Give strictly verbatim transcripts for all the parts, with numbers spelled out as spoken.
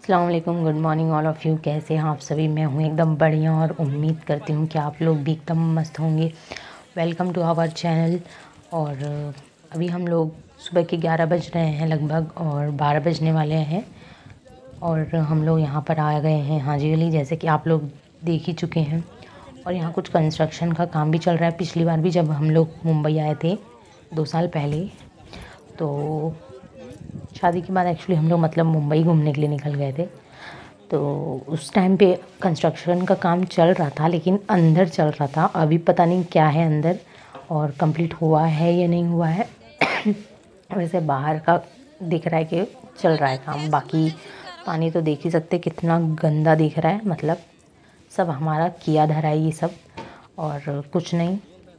अस्सलाम वालेकुम, good morning all of you. कैसे हैं आप सभी? मैं हूँ एकदम बढ़िया और उम्मीद करती हूँ कि आप लोग भी एकदम मस्त होंगे। Welcome to our channel. और अभी हम लोग सुबह के ग्यारह बज रहे हैं लगभग और बारह बजने वाले हैं और हम लोग यहाँ पर आ गए हैं हाजी अली, जैसे कि आप लोग देख ही चुके हैं। और यहाँ कुछ कंस्ट्रक्शन का काम भी चल रहा है। पिछली बार भी जब हम लोग मुंबई आए थे दो साल पहले, तो शादी के बाद एक्चुअली हम लोग मतलब मुंबई घूमने के लिए निकल गए थे। तो उस टाइम पे कंस्ट्रक्शन का काम चल रहा था, लेकिन अंदर चल रहा था। अभी पता नहीं क्या है अंदर और कंप्लीट हुआ है या नहीं हुआ है। वैसे बाहर का दिख रहा है कि चल रहा है काम। बाकी पानी तो देख ही सकते कितना गंदा दिख रहा है, मतलब सब हमारा किया धरा है ये सब और कुछ नहीं।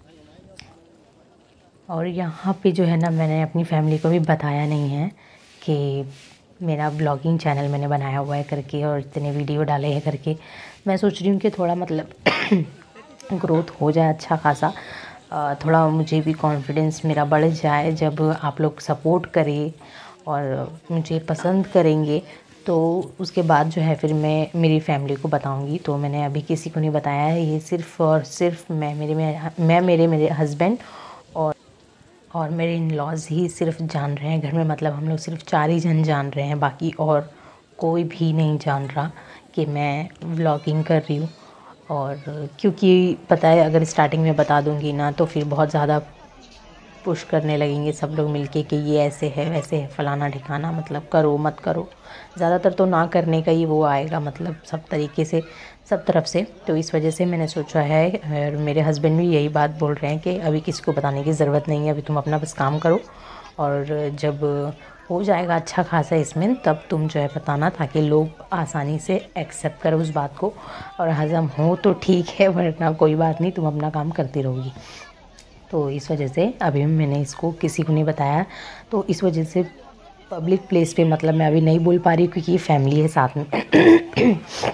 और यहाँ पे जो है ना, मैंने अपनी फैमिली को भी बताया नहीं है कि मेरा ब्लॉगिंग चैनल मैंने बनाया हुआ है करके और इतने वीडियो डाले हैं करके। मैं सोच रही हूँ कि थोड़ा मतलब ग्रोथ हो जाए अच्छा खासा, थोड़ा मुझे भी कॉन्फिडेंस मेरा बढ़ जाए। जब आप लोग सपोर्ट करें और मुझे पसंद करेंगे तो उसके बाद जो है फिर मैं मेरी फैमिली को बताऊंगी। तो मैंने अभी किसी को नहीं बताया है, ये सिर्फ़ और सिर्फ मैं मेरे मैं मेरे मेरे हस्बैंड और और मेरे इन लॉज़ ही सिर्फ जान रहे हैं घर में। मतलब हम लोग सिर्फ चार ही जन जान रहे हैं, बाकी और कोई भी नहीं जान रहा कि मैं व्लॉगिंग कर रही हूँ। और क्योंकि पता है अगर स्टार्टिंग में बता दूँगी ना तो फिर बहुत ज़्यादा पुश करने लगेंगे सब लोग मिलके कि ये ऐसे है वैसे है फलाना ठिकाना, मतलब करो मत करो। ज़्यादातर तो ना करने का ही वो आएगा, मतलब सब तरीके से सब तरफ से। तो इस वजह से मैंने सोचा है, और मेरे हस्बैंड भी यही बात बोल रहे हैं कि अभी किसी को बताने की ज़रूरत नहीं है, अभी तुम अपना बस काम करो और जब हो जाएगा अच्छा खासा इसमें तब तुम जो है बताना, ताकि लोग आसानी से एक्सेप्ट करें उस बात को। और हज़म हो तो ठीक है, वरना कोई बात नहीं, तुम अपना काम करती रहोगी। तो इस वजह से अभी मैंने इसको किसी को नहीं बताया। तो इस वजह से पब्लिक प्लेस पे मतलब मैं अभी नहीं बोल पा रही क्योंकि ये फैमिली है साथ में।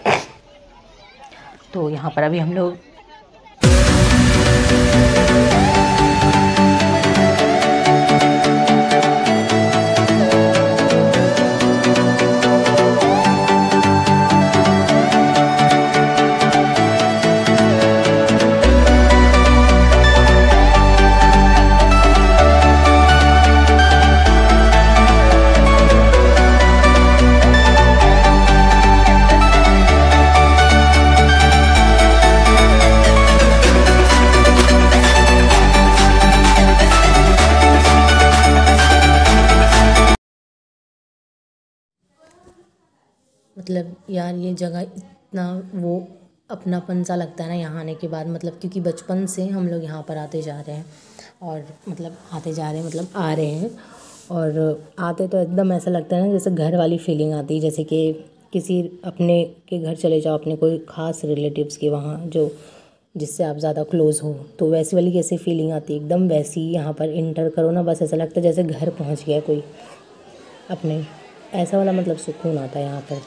तो यहाँ पर अभी हम लोग मतलब यार ये जगह इतना वो अपनापन सा लगता है ना यहाँ आने के बाद, मतलब क्योंकि बचपन से हम लोग यहाँ पर आते जा रहे हैं और मतलब आते जा रहे हैं मतलब आ रहे हैं। और आते तो एकदम ऐसा लगता है ना जैसे घर वाली फीलिंग आती है, जैसे कि किसी अपने के घर चले जाओ, अपने कोई ख़ास रिलेटिव्स के वहाँ जो जिससे आप ज़्यादा क्लोज़ हो, तो वैसी वाली कैसी फीलिंग आती है एकदम वैसी। यहाँ पर इंटर करो ना, बस ऐसा लगता है जैसे घर पहुँच गया कोई अपने, ऐसा वाला मतलब सुकून आता है यहाँ पर।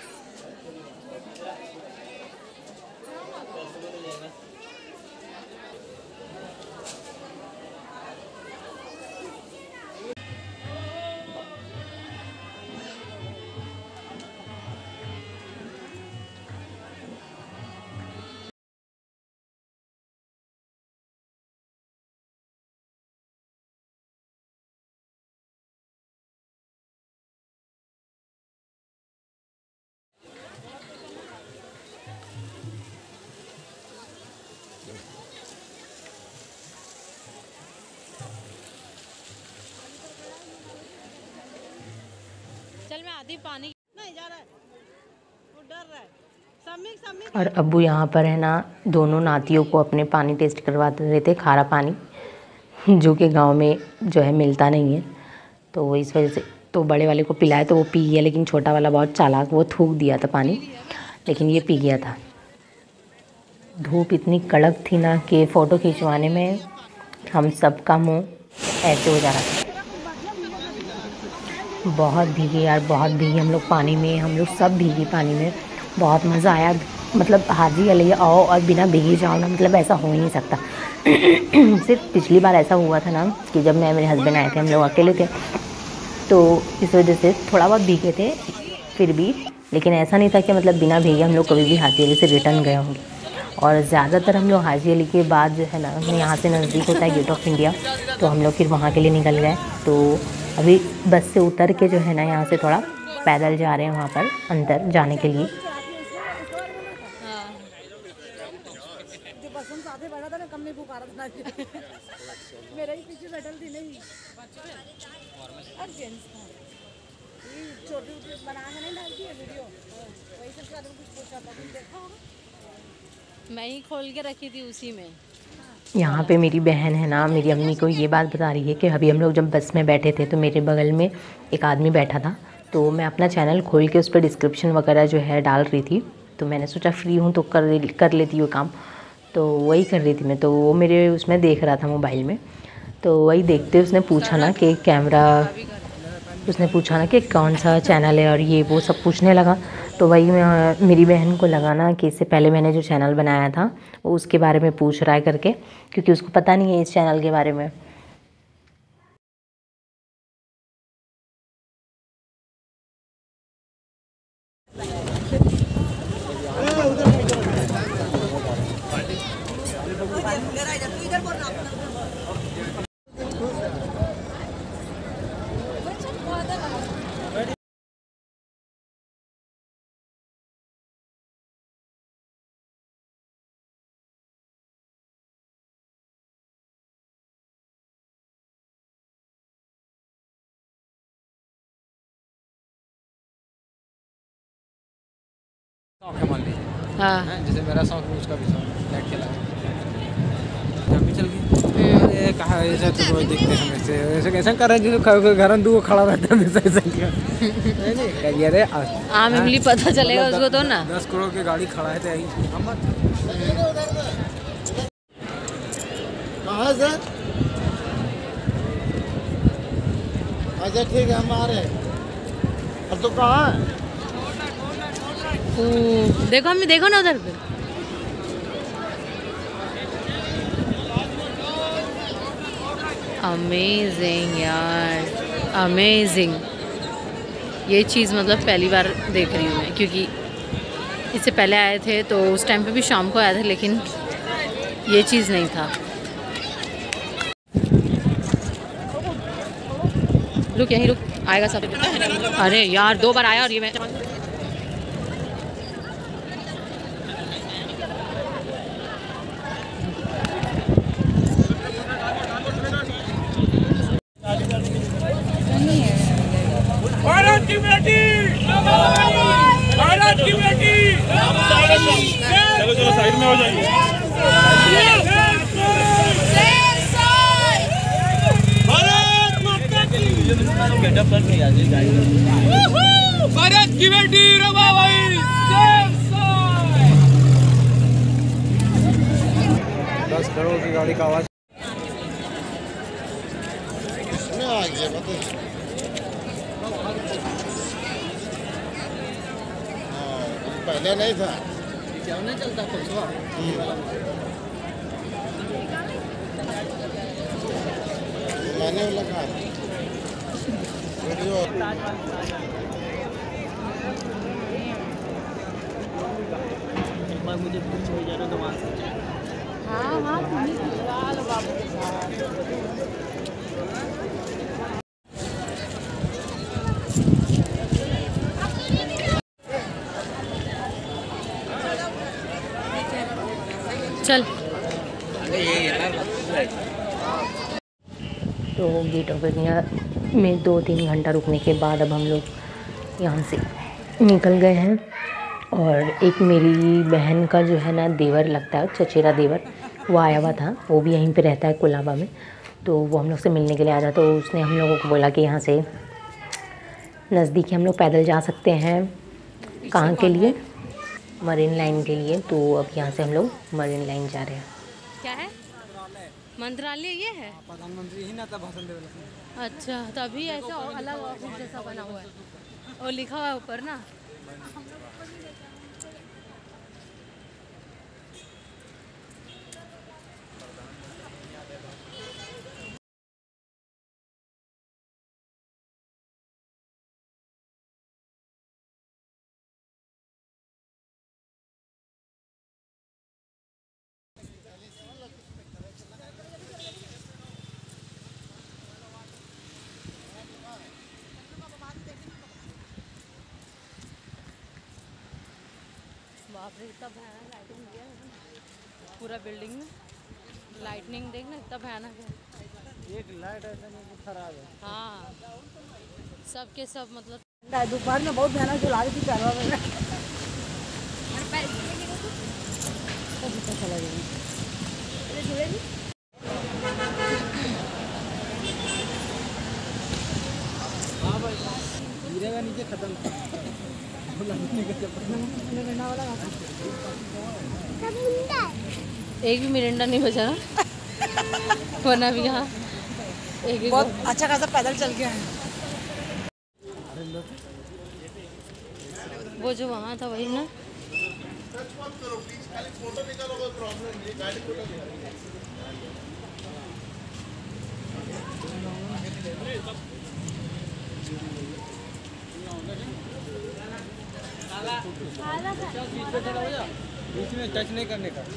चल मैं आधी पानी नहीं जा रहा है, वो डर रहा है। समिक समिक। और अब्बू यहाँ पर है ना दोनों नातियों को अपने पानी टेस्ट करवाते रहते, खारा पानी जो कि गांव में जो है मिलता नहीं है। तो वो इस वजह से तो बड़े वाले को पिलाया तो वो पी गया, लेकिन छोटा वाला बहुत चालाक, वो थूक दिया था पानी, लेकिन ये पी गया था। धूप इतनी कड़क थी ना कि फ़ोटो खिंचवाने में हम सब का मुँह ऐसे हो जा रहा था। बहुत भीगे यार, बहुत भीगे हम लोग पानी में, हम लोग सब भीगे पानी में। बहुत मज़ा आया, मतलब हाजी अली आओ और बिना भीगे जाओ ना, मतलब ऐसा हो ही नहीं सकता। सिर्फ पिछली बार ऐसा हुआ था ना कि जब मैं मेरे हस्बैंड आए थे, हम लोग अकेले थे, तो इस वजह से थोड़ा बहुत भीगे थे, फिर भी लेकिन ऐसा नहीं था कि मतलब बिना भेजे हम लोग कभी भी हाजी अली से रिटर्न गए होंगे। और ज़्यादातर हम लोग हाजी अली के बाद जो है ना, यहाँ से नज़दीक होता है गेट ऑफ इंडिया, तो हम लोग फिर वहाँ के लिए निकल गए। तो अभी बस से उतर के जो है ना, यहाँ से थोड़ा पैदल जा रहे हैं वहाँ पर अंदर जाने के लिए। मेरा ही पीछे बैठल थी नहीं छोटी बना के नहीं डालती है वीडियो, वही सबके बारे में कुछ पूछा था, तुम देखा होगा। मैं ही खोल के रखी थी उसी में। यहाँ पे मेरी बहन है ना, मेरी अम्मी को ये बात बता रही है कि अभी हम लोग जब बस में बैठे थे तो मेरे बगल में एक आदमी बैठा था, तो मैं अपना चैनल खोल के उस पर डिस्क्रिप्शन वगैरह जो है डाल रही थी। तो मैंने सोचा फ्री हूँ तो कर कर लेती हूँ काम, तो वही कर रही थी मैं। तो वो मेरे उसमें देख रहा था मोबाइल में, तो वही देखते उसने पूछा ना कि कैमरा, उसने पूछा ना कि कौन सा चैनल है और ये वो सब पूछने लगा। तो वही मैं, मेरी बहन को लगा ना कि इससे पहले मैंने जो चैनल बनाया था वो उसके बारे में पूछ रहा है करके, क्योंकि उसको पता नहीं है इस चैनल के बारे में। हाँ, जैसे मेरा शौक है उसका भी शौक लाइट चला जब भी चल गई। अरे कहा ऐसा तो रोज देखते हैं ऐसे ऐसे कैसे कर रहे हैं जैसे घर में दो खड़ा रहता है ऐसा ऐसा क्या नहीं कहिए। अरे आम इमली पता चलेगा उसको तो ना। दस करोड़ की गाड़ी खड़ा है तो यही हम मत कहाँ से? अच्छा ठीक है हम आ रहे हैं। अब तो कहाँ है? देखो हमें देखो ना उधर पे। अमेजिंग यार, अमेजिंग। ये चीज़ मतलब पहली बार देख रही हूँ मैं, क्योंकि इससे पहले आए थे तो उस टाइम पे भी शाम को आए थे, लेकिन ये चीज़ नहीं था। रुक यहीं रुक, आएगा सब। अरे यार दो बार आया और ये मैं भारत की बेटी, भारत की बेटी। चलो चलो साइड में हो जाइए। भारत माता की, भारत की बेटी रमाबाई। दस करोड़ की गाड़ी का आवाज़ इसमें आ गया पता है। पहले नहीं था, नहीं चलता मैंने लगा वीडियो। मुझे कुछ हो जाना तो वहाँ से। हाँ हाँ बाबू के साथ। चल तो गेट ऑफ इंडिया में दो तीन घंटा रुकने के बाद अब हम लोग यहाँ से निकल गए हैं। और एक मेरी बहन का जो है ना देवर लगता है, चचेरा देवर, वो आया हुआ था, वो भी यहीं पे रहता है कोलाबा में। तो वो हम लोग से मिलने के लिए आया था, तो उसने हम लोगों को बोला कि यहाँ से नज़दीक हम लोग पैदल जा सकते हैं। कहाँ के लिए? मरीन लाइन के लिए। तो अब यहाँ से हम लोग मरीन लाइन जा रहे हैं। क्या है? मंत्रालय ये है? प्रधानमंत्री ही ना था भाषण दे वाला। अच्छा, तभी ऐसा अलग ऑफिस जैसा बना हुआ है और लिखा हुआ है ऊपर ना। रे इतना भयानक लाइटिंग दिया है पूरा बिल्डिंग में। लाइटनिंग देखना इतना भयानक है। एक लाइट ऐसा नहीं कि खराब है। हाँ सब के सब मतलब दोपहर में बहुत भयानक जो लागी थी पैरवा में चला गया। गिरेगा नीचे खत्म। एक भी मिरिंडा नहीं बचा ना वरना भी यहाँ एक एक बहुत अच्छा खासा पैदल चल गया है। वो जो वहाँ था वही ना। बीच में टच नहीं करने का।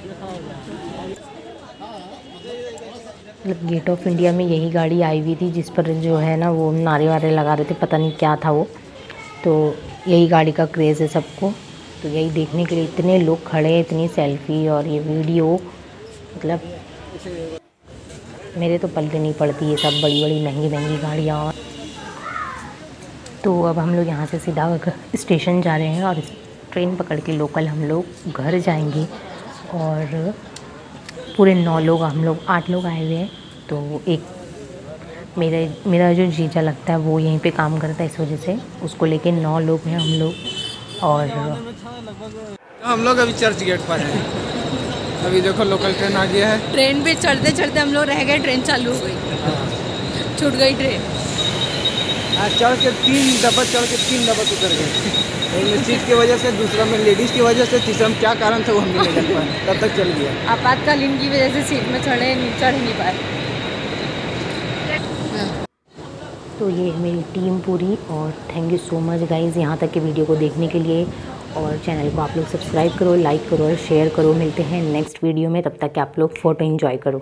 मतलब गेट ऑफ इंडिया में यही गाड़ी आई हुई थी जिस पर जो है ना वो नारे वारे लगा रहे थे, पता नहीं क्या था वो। तो यही गाड़ी का क्रेज़ है सबको, तो यही देखने के लिए इतने लोग खड़े हैं, इतनी सेल्फी और ये वीडियो, मतलब मेरे तो पलटे नहीं पड़ती ये सब बड़ी बड़ी महंगी महंगी गाड़ियाँ। तो अब हम लोग यहाँ से सीधा स्टेशन जा रहे हैं और ट्रेन पकड़ के लोकल हम लोग घर जाएंगे। और पूरे नौ लोग, हम लोग आठ लोग आए हुए हैं। तो एक मेरे मेरा जो जीजा लगता है वो यहीं पे काम करता है, इस वजह से उसको लेके नौ लोग हैं हम लोग। और हम लोग अभी चर्च गेट पर हैं। अभी देखो लोकल ट्रेन आ गया है। ट्रेन पे चढ़ते चढ़ते हम लोग रह गए, ट्रेन चालू हो गई, छूट गई ट्रेन। आज चढ़ के तीन डब्बा चढ़ के तीन डब्बा उतर गए। एक में सीट की वजह से, दूसरा में लेडीज़ की वजह से, तीसरा में क्या कारण था वो हम नहीं जान पाए, तब तक चल गया। आपातकालीन की वजह से सीट में चढ़े चढ़ नहीं पाए। तो ये है मेरी टीम पूरी, और thank you so much guys यहाँ तक के वीडियो को देखने के लिए। और चैनल को आप लोग सब्सक्राइब करो, लाइक करो और शेयर करो। मिलते हैं नेक्स्ट वीडियो में, तब तक के आप लोग फ़ोटो एंजॉय करो।